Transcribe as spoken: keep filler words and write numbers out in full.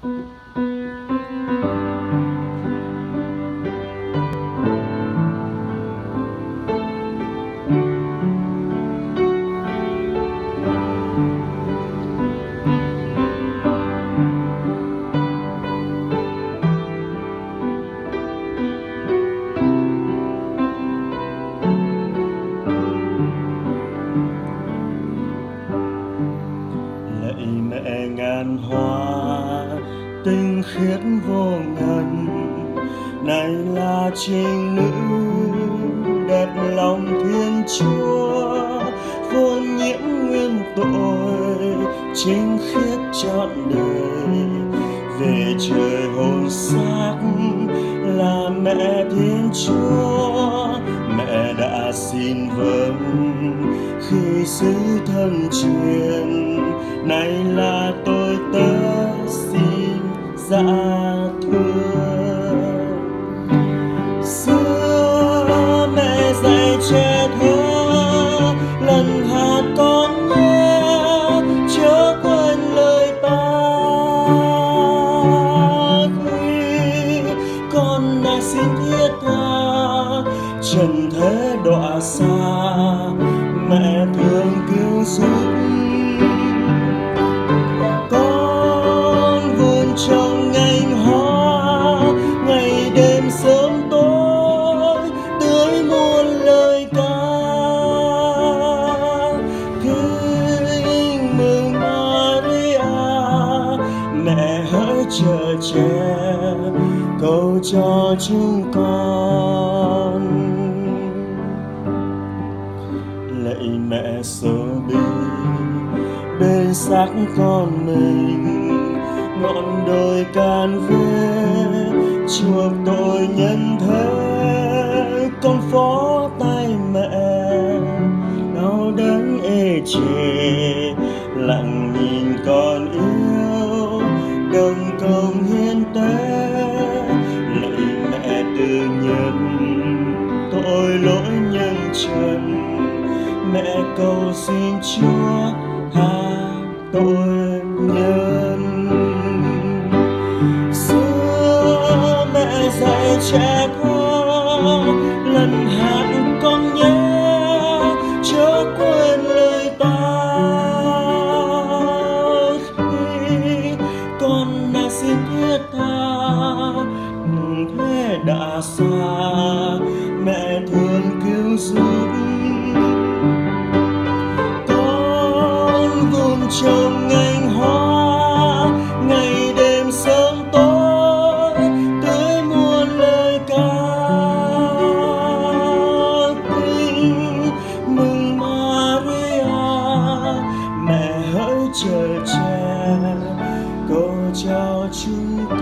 Lạy mẹ ngàn hoa tinh khiết vô ngần, này là trinh nữ đẹp lòng Thiên Chúa, vô nhiễm nguyên tội, chính khiết trọn đời. Về trời hồn xác là mẹ Thiên Chúa, mẹ đã xin vâng khi sứ thân truyền, này là tôi tớ xin dạ thưa. Xưa mẹ dạy trẻ thơ lần hát con nhé, chớ quên lời ta khi con đã xin thiết tha, trần thế đọa xa mẹ thương cứu giúp. Con vun trồng nhành hoa ngày đêm sớm tối, tưới muôn lời ca kính mừng Maria. Mẹ hỡi chờ che cầu cho chúng con. Lạy mẹ sơ bi bên xác con mình, ngọn đồi can vê chuộc tội nhân thế. Con phó tay mẹ đau đớn ê chề, lặng nhìn con yêu đồng công hiến tế. Lạy mẹ từ nhân tội lỗi nhân trần, mẹ cầu xin Chúa tha tội nhân. Xưa mẹ dạy trẻ thơ lần hát con nhé, chớ quên lời ta khi con đã xin thiết tha, thế đã xa mẹ thương cứu giúp. Trồng nhành hoa ngày đêm sớm tối, tưới muôn lời ca kính mừng Maria. Mẹ hỡi trời che cầu cho chúng con.